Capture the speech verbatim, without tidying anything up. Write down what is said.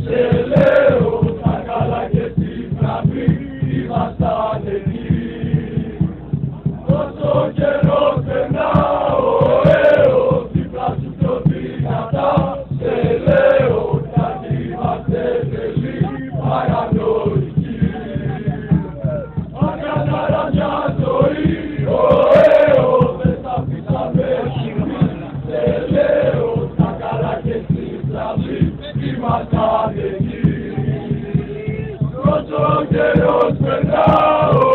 Σε λέω τα καλά και στην γραμμή ήμασταν εκεί. Όσο καιρός περνάω, ωραίο, δίπλα σου πιο δυνατά. Σε λέω γιατί είμαστε τρελοί παρανοϊκοί. Ακατάρα μια ζωή, ωραίο, δεν θα αφήσαμε χυμί. Σε λέω τα καλά και στην γραμμή ήμασταν εκεί. Όσο καιρός περνάω,